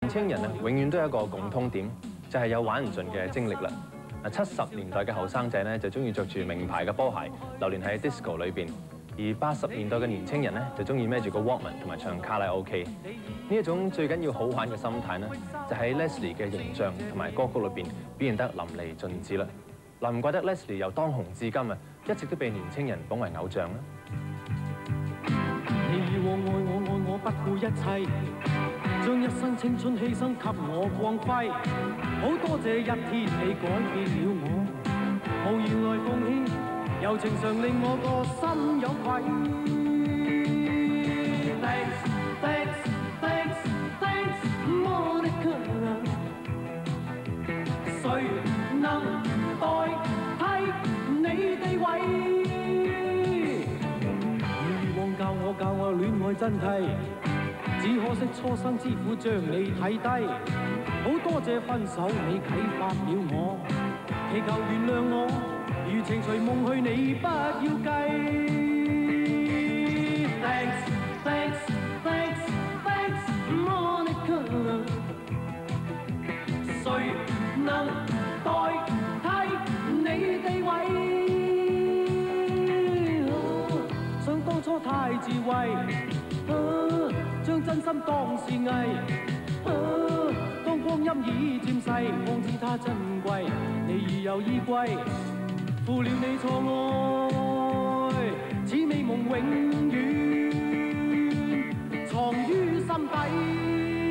青人啊，永遠都有一個共通點，就係有玩唔盡嘅精力啦。70年代嘅後生仔咧就中意着住名牌嘅波鞋，流連喺 disco 裏邊；而80年代嘅年青人咧就中意孭住個 Walkman 同埋唱卡拉 OK。呢一種最緊要好玩嘅心態咧，就喺 Leslie 嘅形象同埋歌曲裏邊表現得淋漓盡致啦。嗱，唔怪得 Leslie 由當紅至今啊，一直都被年青人捧為偶像啦。 你以往愛我不顧一切，將一生青春犧牲給我光輝。好多謝一天你改變了我，無言來奉獻，柔情常令我個心有愧。Thanks, thanks, thanks, thanks, Monica。誰能代替你地位？教我戀愛真諦，只可惜初生之苦將你睇低。好多謝分手你啟發了我，祈求原諒我，如情隨夢去你不要計。Thanks, thanks, thanks, thanks, Monica。誰能代替你地位？當初太自衛，將真心當是藝，當光陰已漸逝，方知它珍貴。你已有依歸，負了你錯愛，此美夢永遠藏於心底。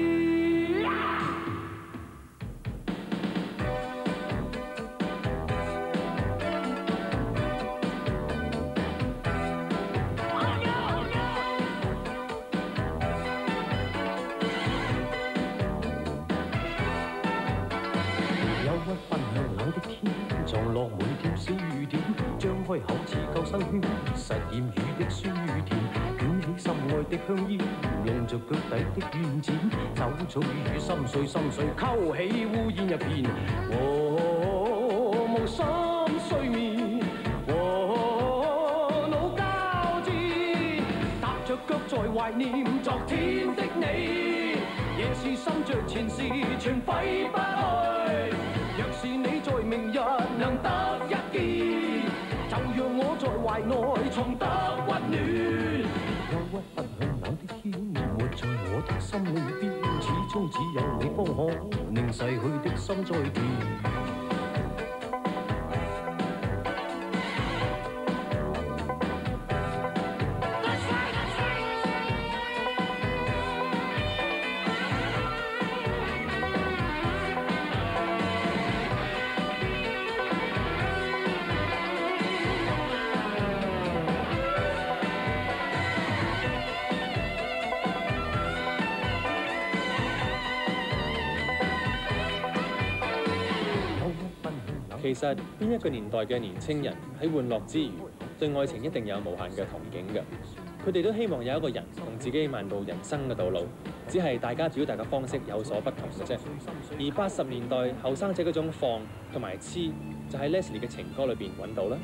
落每條小雨點，張開口似救生圈，實驗雨的酸甜，捲起心愛的香煙，用着腳底的軟墊，走出雨心碎，勾起烏煙一片。無心睡眠，腦交戰，踏着腳在懷念昨天的你，夜是心着前事全揮不去。若是你在明日能得一見，就讓我在懷內重得溫暖。憂鬱不向冷的天，活在我的心裏邊，始終只有你方可令逝去的心再見。 其實邊一個年代嘅年青人喺玩樂之餘，對愛情一定有無限嘅憧憬嘅。佢哋都希望有一個人同自己漫步人生嘅道路，只係大家表達嘅方式有所不同嘅啫。而80年代後生仔嗰種放同埋痴，就喺 Leslie 嘅情歌裏邊揾到啦。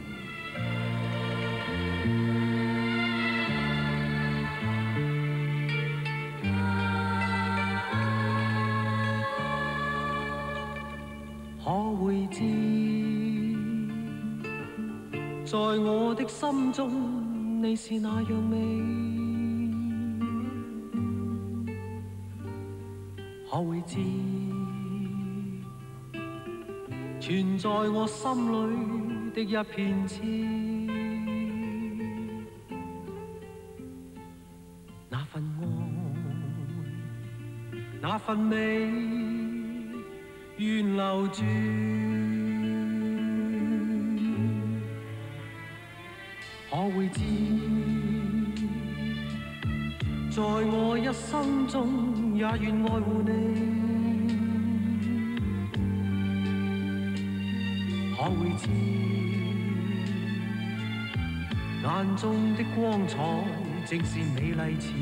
可會知，在我的心中，你是那樣美。可會知，存在我心裏的一片痴。那份愛，那份美，願留住。可會知，在我一生中也願愛護你。可會知，眼中的光彩正是美麗詞。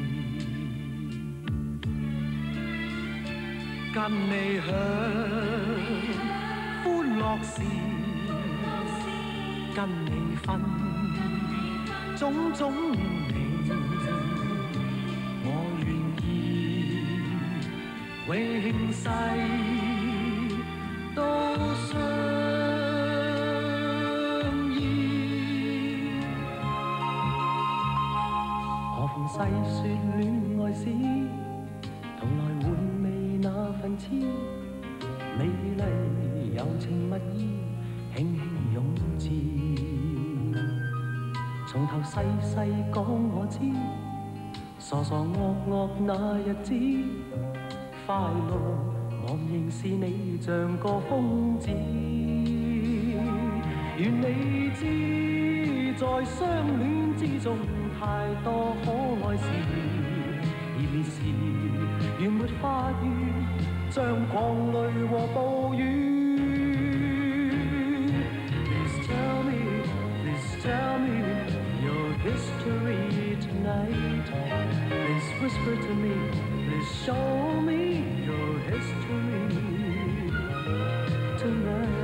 跟你享歡樂時，跟你分種種美，我願意永世都相依。何妨细说戀愛史，同來回味那份痴，美麗柔情蜜意，輕輕湧至。從頭細細講我知，傻傻惡惡那日子，快樂茫然是你像個瘋子。願你知，在相戀之中太多可愛事，熱烈時原沒法語，像狂淚和暴雨。Please tell me, please tell me your history tonight. Please whisper to me, please show me your history tonight.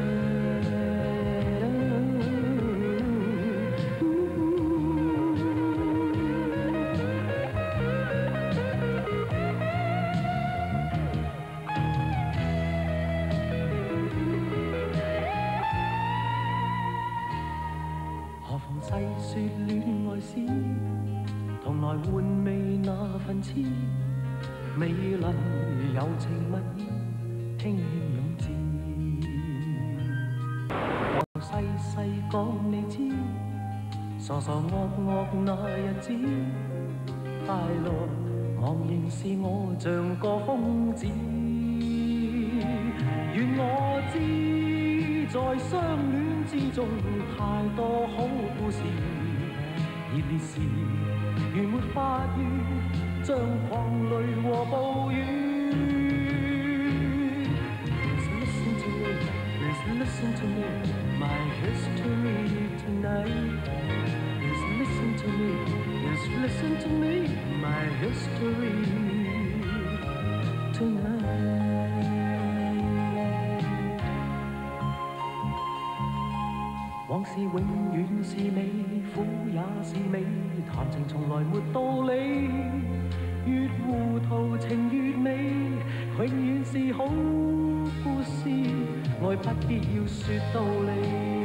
何妨細說戀愛史，同來換味那份痴，美麗柔情蜜意，輕輕湧至。細細講你知，傻傻惡惡那日子，快樂茫然是我像個瘋子。願我知，在相戀之中太多好故事，熱烈時原沒法語，像狂淚和暴雨。Please listen to me, my history tonight. Please listen to me, please listen to me, my history tonight. 往事永遠是美，苦也是美，談情從來沒道理，越糊塗情越美，永遠是好故事，愛不必要說道理。